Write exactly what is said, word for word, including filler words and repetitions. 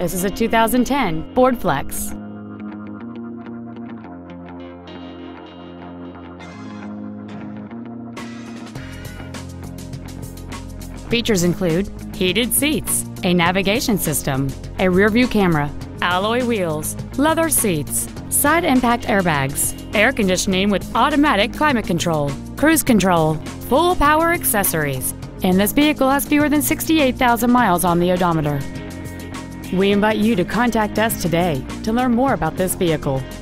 This is a two thousand ten Ford Flex. Features include heated seats, a navigation system, a rear-view camera, alloy wheels, leather seats, side impact airbags, air conditioning with automatic climate control, cruise control, full power accessories, and this vehicle has fewer than sixty-eight thousand miles on the odometer. We invite you to contact us today to learn more about this vehicle.